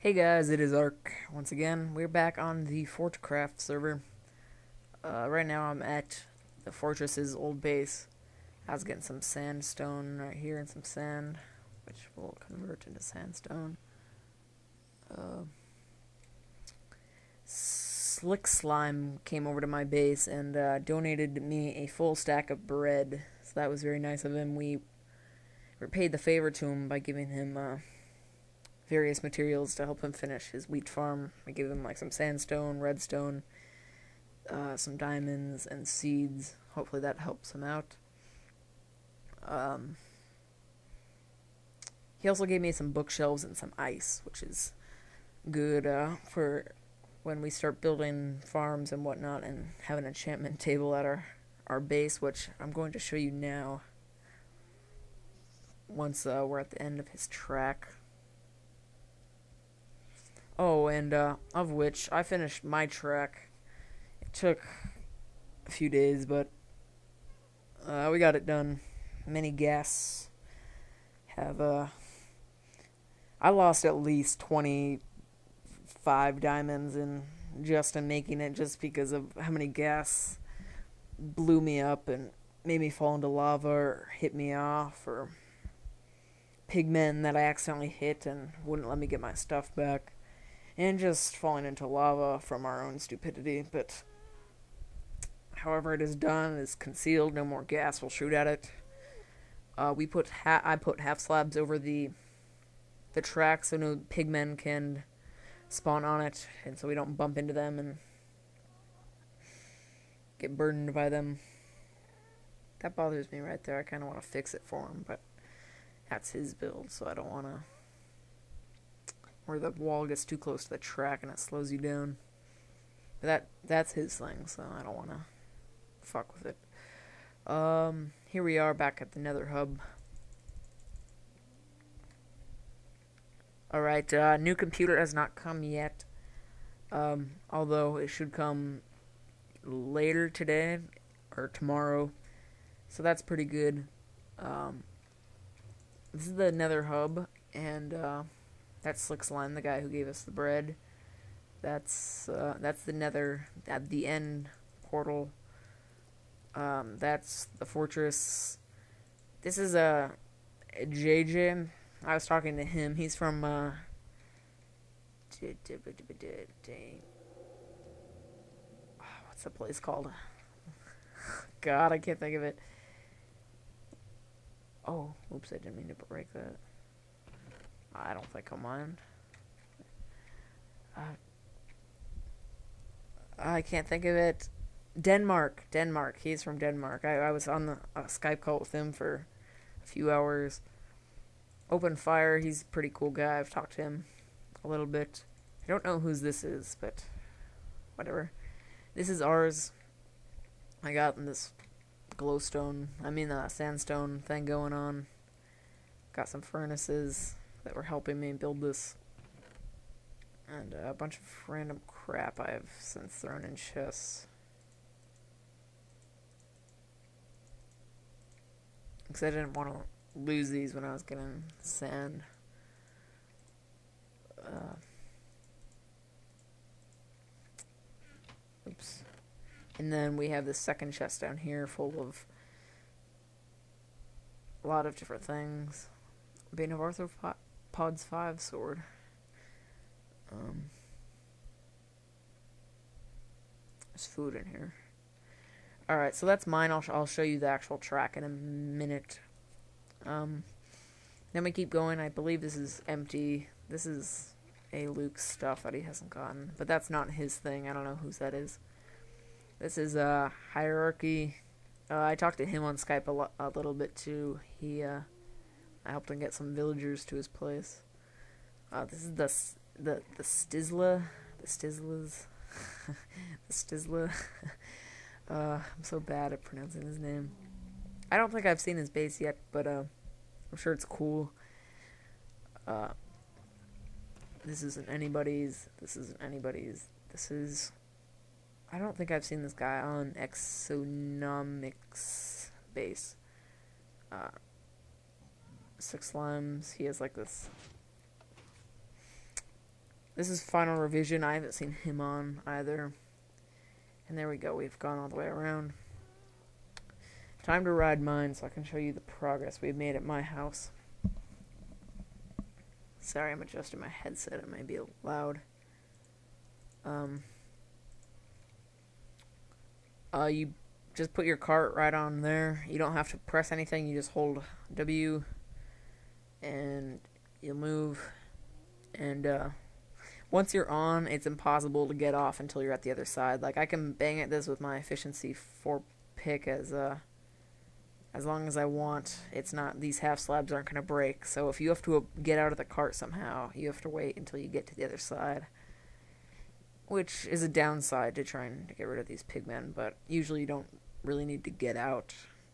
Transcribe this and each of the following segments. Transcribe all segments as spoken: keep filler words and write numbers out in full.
Hey guys, it is Ark. Once again, we're back on the Fortcraft server. Uh, right now I'm at the fortress's old base. I was getting some sandstone right here and some sand, which will convert into sandstone. Uh, Slick Slime came over to my base and uh, donated me a full stack of bread. So that was very nice of him. We repaid the favor to him by giving him uh, various materials to help him finish his wheat farm. I gave him like some sandstone, redstone, uh, some diamonds, and seeds. Hopefully that helps him out. Um, he also gave me some bookshelves and some ice, which is good uh, for when we start building farms and whatnot and have an enchantment table at our, our base, which I'm going to show you now once uh, we're at the end of his track. Oh, and uh, of which, I finished my track. It took a few days, but uh, we got it done. Many guests have, uh... I lost at least twenty-five diamonds in just in making it, just because of how many gas blew me up and made me fall into lava or hit me off, or pigmen that I accidentally hit and wouldn't let me get my stuff back. And just falling into lava from our own stupidity, but however it is done, it is concealed, no more gas will shoot at it. Uh, we put ha I put half slabs over the the track so no pigmen can spawn on it, and so we don't bump into them and get burdened by them. That bothers me right there. I kind of want to fix it for him, but that's his build, so I don't want to. Where the wall gets too close to the track and it slows you down. But that that's his thing, so I don't want to fuck with it. Um, here we are back at the Nether hub. Alright, uh, new computer has not come yet. Um, although it should come later today or tomorrow. So that's pretty good. Um, this is the Nether hub, and uh, that's Slick Slime, the guy who gave us the bread. That's uh, that's the Nether at the end portal. Um, that's the fortress. This is a, a J J. I was talking to him. He's from uh, what's the place called? God, I can't think of it. Oh, oops! I didn't mean to break that. I don't think I'll mind. Uh, I can't think of it. Denmark. Denmark. He's from Denmark. I, I was on the uh, Skype call with him for a few hours. Open fire. He's a pretty cool guy. I've talked to him a little bit. I don't know whose this is, but whatever. This is ours. I got this glowstone, I mean the uh, sandstone thing going on. Got some furnaces that were helping me build this, and uh, a bunch of random crap I've since thrown in chests, because I didn't want to lose these when I was getting sand. Uh, oops. And then we have this second chest down here full of a lot of different things. Bane of Arthropods five sword. Um, there's food in here. Alright, so that's mine. I'll, sh I'll show you the actual track in a minute. Um, then we keep going. I believe this is empty. This is a Luke's stuff that he hasn't gotten. But that's not his thing. I don't know whose that is. This is a uh, hierarchy. Uh, I talked to him on Skype a, lo a little bit too. He, uh, I helped him get some villagers to his place. Uh, this is the the the Stizla, the Stizlas, the Stizla. uh, I'm so bad at pronouncing his name. I don't think I've seen his base yet, but uh, I'm sure it's cool. Uh, this isn't anybody's. This isn't anybody's. This is. I don't think I've seen this guy on Exonomics base. Uh, Six Slimes. He has like this this is final revision. I haven't seen him on either. And there we go. We've gone all the way around. Time to ride mine so I can show you the progress we've made at my house. Sorry, I'm adjusting my headset. It may be loud. Um, uh, you just put your cart right on there. You don't have to press anything. You just hold W and you'll move. And uh, once you're on, it's impossible to get off until you're at the other side. Like, I can bang at this with my efficiency four pick as uh, as long as I want. It's not, these half slabs aren't going to break. So if you have to get out of the cart somehow, you have to wait until you get to the other side. Which is a downside to trying to get rid of these pigmen, but usually you don't really need to get out.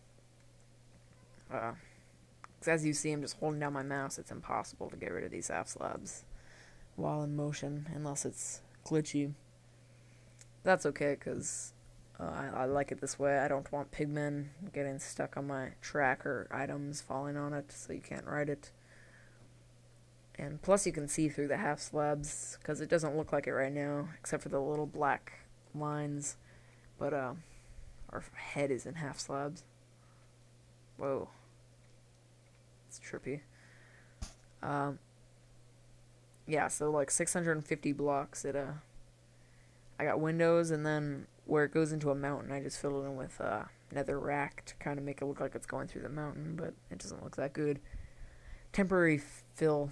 Uh, 'cause as you see, I'm just holding down my mouse. It's impossible to get rid of these half slabs while in motion, unless it's glitchy. That's okay, because uh, I, I like it this way. I don't want pigmen getting stuck on my track or items falling on it, so you can't ride it. And plus you can see through the half slabs, because it doesn't look like it right now, except for the little black lines. But uh, our head is in half slabs. Whoa. It's trippy. Um, yeah, so like six hundred fifty blocks. It uh, I got windows, and then where it goes into a mountain, I just fill it in with uh, nether rack to kind of make it look like it's going through the mountain, but it doesn't look that good. Temporary fill.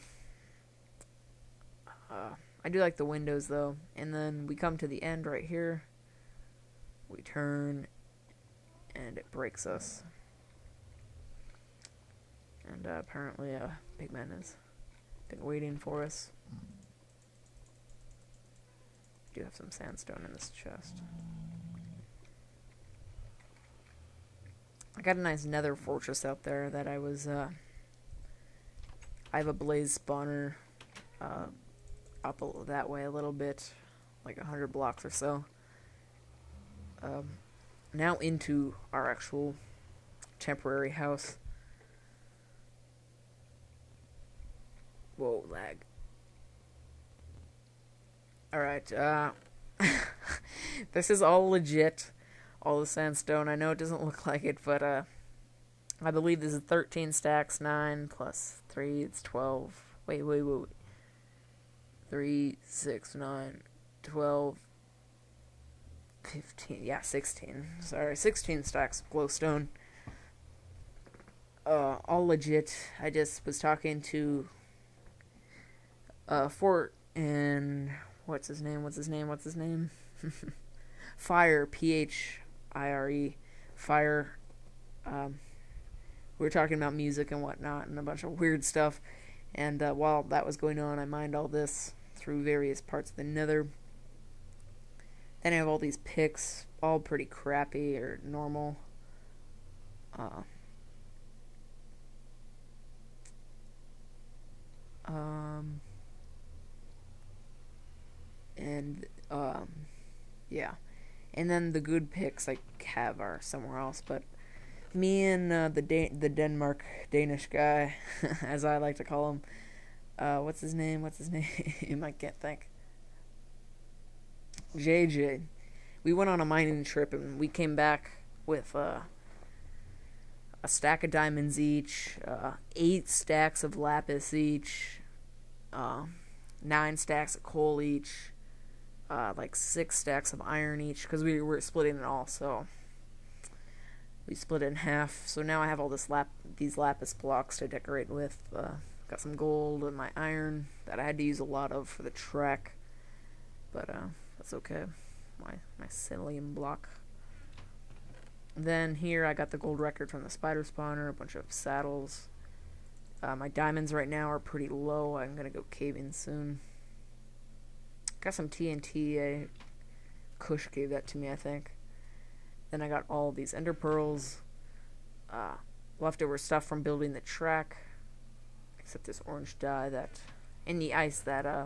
Uh, I do like the windows though. And then we come to the end right here. We turn, and it breaks us. And uh, apparently uh, Pigman has been waiting for us. I do have some sandstone in this chest. I got a nice nether fortress out there that I was, uh, I have a blaze spawner, uh, up a, that way a little bit, like a hundred blocks or so. Um, now into our actual temporary house. Whoa, lag. Alright, uh, this is all legit, all the sandstone. I know it doesn't look like it, but, uh, I believe this is thirteen stacks, nine plus three, it's twelve. Wait, wait, wait, wait. three, six, nine, twelve, fifteen, yeah, sixteen. Sorry, sixteen stacks of glowstone. Uh, all legit. I just was talking to, uh, Fort and, what's his name, what's his name, what's his name? Fire, P H I R E, Fire. Um, we were talking about music and whatnot and a bunch of weird stuff. And uh, while that was going on, I mined all this through various parts of the nether. Then I have all these picks, all pretty crappy or normal. Uh, um, and, um, yeah. And then the good picks I have are somewhere else, but me and uh, the da the Denmark Danish guy, as I like to call him, uh, what's his name? What's his name? I can't think. J J. We went on a mining trip and we came back with uh, a stack of diamonds each, uh, eight stacks of lapis each, uh, nine stacks of coal each, uh, like six stacks of iron each, because we were splitting it all. So we split it in half. So now I have all this lap these lapis blocks to decorate with. Uh, got some gold and my iron that I had to use a lot of for the trek, but uh, that's okay. My my psyllium block. Then here I got the gold record from the spider spawner, a bunch of saddles. Uh, my diamonds right now are pretty low. I'm gonna go caving soon. Got some T N T. I, Kush gave that to me, I think. Then I got all these ender pearls, uh, leftover stuff from building the track, except this orange dye that, and the ice that uh,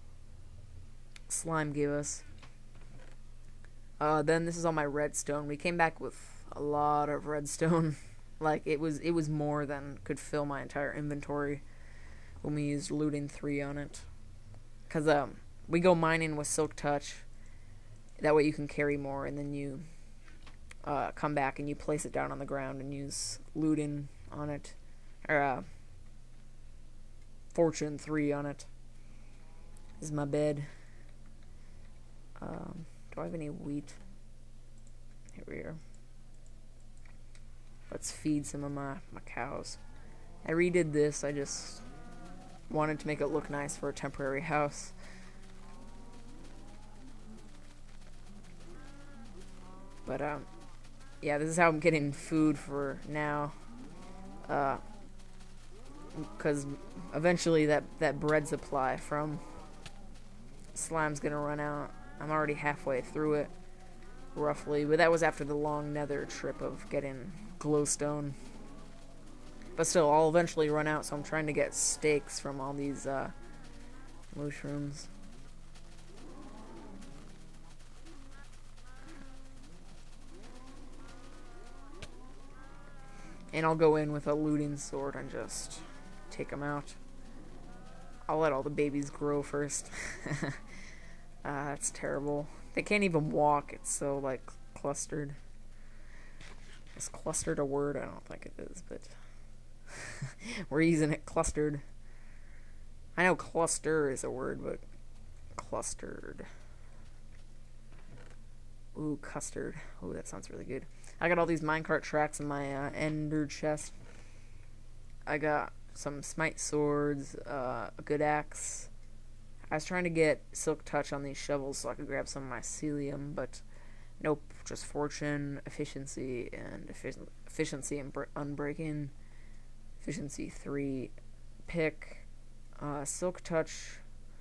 Slime gave us. Uh, then this is all my redstone. We came back with a lot of redstone. Like, it was it was more than could fill my entire inventory when we used looting three on it. Because um, we go mining with Silk Touch. That way you can carry more, and then you uh, come back and you place it down on the ground and use looting on it, or uh, Fortune three on it. This is my bed. Um, do I have any wheat? Here we are. Let's feed some of my, my cows. I redid this. I just wanted to make it look nice for a temporary house. But, um, yeah, this is how I'm getting food for now. Uh, because eventually that, that bread supply from slime's gonna run out. I'm already halfway through it, roughly. But that was after the long nether trip of getting glowstone. But still, I'll eventually run out, so I'm trying to get steaks from all these, uh, mushrooms. And I'll go in with a looting sword and just take them out. I'll let all the babies grow first. uh, that's terrible. They can't even walk. It's so, like, clustered. Is clustered a word? I don't think it is, but we're using it clustered. I know cluster is a word, but clustered. Ooh, custard. Ooh, that sounds really good. I got all these minecart tracks in my uh, ender chest. I got some smite swords, uh, a good axe. I was trying to get silk touch on these shovels so I could grab some of my mycelium, but nope. Just fortune, efficiency, and effic efficiency and unbreaking. Efficiency three. Pick, uh, silk touch,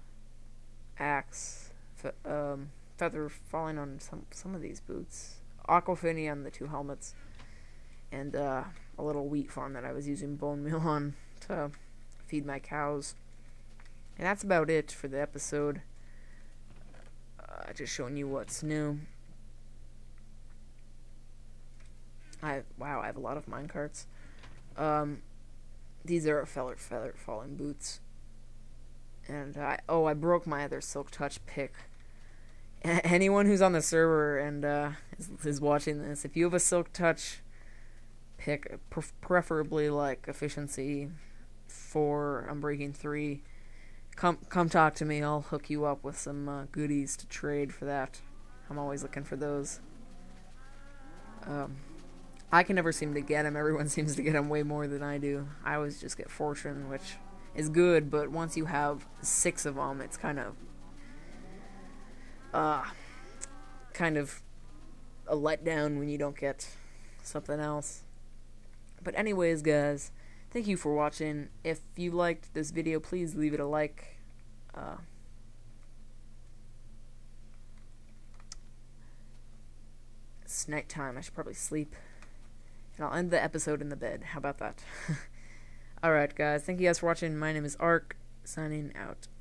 axe, fe um, feather falling on some some of these boots. Aquafini on the two helmets, and uh, a little wheat farm that I was using bone meal on to feed my cows. And that's about it for the episode. Uh, just showing you what's new. I wow, I have a lot of minecarts. Um, these are feather feather falling boots, and I oh I broke my other silk touch pick. Anyone who's on the server and uh, is, is watching this, if you have a silk touch pick, preferably like efficiency four, unbreaking three, come come talk to me. I'll hook you up with some uh, goodies to trade for that. I'm always looking for those. Um, I can never seem to get them. Everyone seems to get them way more than I do. I always just get fortune, which is good, but once you have six of them, it's kind of Uh, kind of a letdown when you don't get something else. But anyways, guys, thank you for watching. If you liked this video, please leave it a like. Uh, it's nighttime. I should probably sleep. And I'll end the episode in the bed. How about that? Alright, guys. Thank you guys for watching. My name is Ark, signing out.